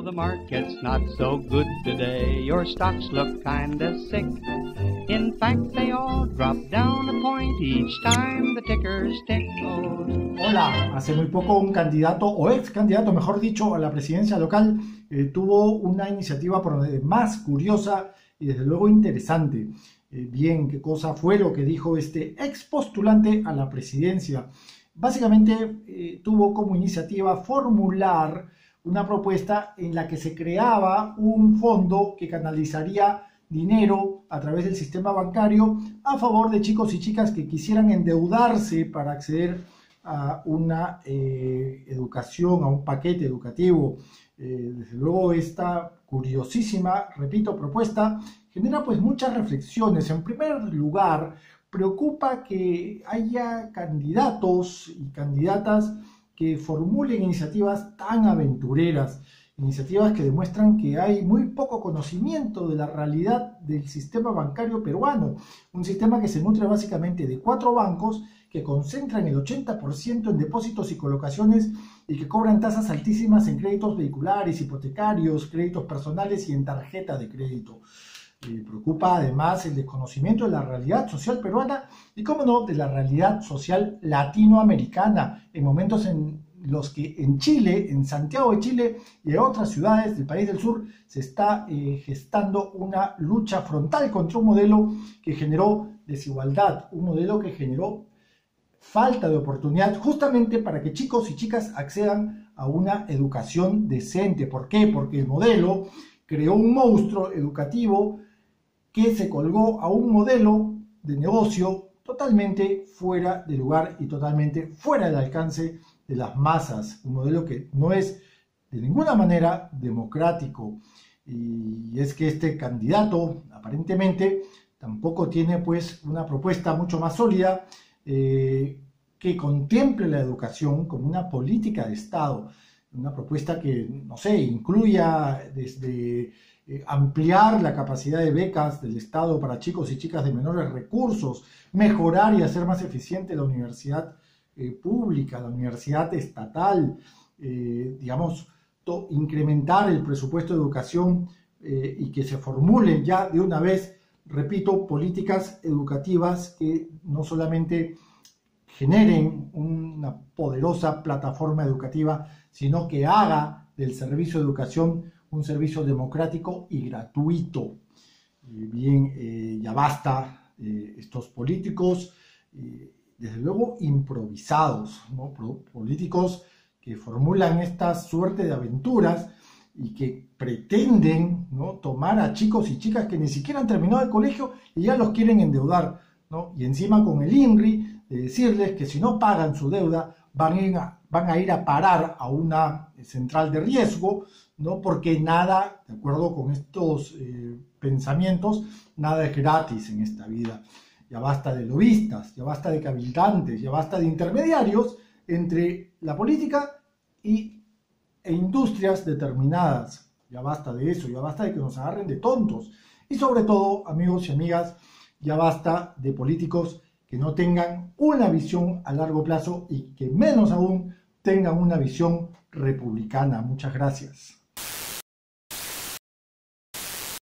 know the market's not so good today. Your stocks look kinda sick. In fact, they all drop down a point each time the tickers tick. Hola, hace muy poco un candidato, o ex candidato, mejor dicho, a la presidencia local tuvo una iniciativa por demás curiosa y desde luego interesante. Bien, ¿qué cosa fue lo que dijo este ex postulante a la presidencia? Básicamente tuvo como iniciativa formular una propuesta en la que se creaba un fondo que canalizaría dinero a través del sistema bancario a favor de chicos y chicas que quisieran endeudarse para acceder a una educación, a un paquete educativo. Desde luego esta curiosísima, repito, propuesta genera pues muchas reflexiones. En primer lugar, preocupa que haya candidatos y candidatas que formulen iniciativas tan aventureras, iniciativas que demuestran que hay muy poco conocimiento de la realidad del sistema bancario peruano, un sistema que se nutre básicamente de 4 bancos que concentran el 80% en depósitos y colocaciones y que cobran tasas altísimas en créditos vehiculares, hipotecarios, créditos personales y en tarjeta de crédito. Preocupa además el desconocimiento de la realidad social peruana y, cómo no, de la realidad social latinoamericana en momentos en los que en Chile, en Santiago de Chile y en otras ciudades del país del sur se está gestando una lucha frontal contra un modelo que generó desigualdad, un modelo que generó falta de oportunidad justamente para que chicos y chicas accedan a una educación decente. ¿Por qué? Porque el modelo creó un monstruo educativo que se colgó a un modelo de negocio totalmente fuera de lugar y totalmente fuera del alcance de las masas, un modelo que no es de ninguna manera democrático. Y es que este candidato aparentemente tampoco tiene pues una propuesta mucho más sólida que contemple la educación como una política de Estado, una propuesta que, no sé, incluya desde ampliar la capacidad de becas del Estado para chicos y chicas de menores recursos, mejorar y hacer más eficiente la universidad pública, la universidad estatal, digamos, incrementar el presupuesto de educación y que se formulen ya de una vez, repito, políticas educativas que no solamente generen una poderosa plataforma educativa, sino que haga del servicio de educación un servicio democrático y gratuito. Bien, ya basta estos políticos, desde luego improvisados, ¿no? Políticos que formulan esta suerte de aventuras y que pretenden, ¿no?, tomar a chicos y chicas que ni siquiera han terminado el colegio y ya los quieren endeudar, ¿no? Y encima con el INRI de decirles que si no pagan su deuda van a ir a parar a una central de riesgo, ¿no? Porque nada, de acuerdo con estos pensamientos, nada es gratis en esta vida. Ya basta de lobistas, ya basta de cabildantes, ya basta de intermediarios entre la política e industrias determinadas. Ya basta de eso, ya basta de que nos agarren de tontos. Y sobre todo, amigos y amigas, ya basta de políticos que no tengan una visión a largo plazo y que menos aún tengan una visión republicana. Muchas gracias.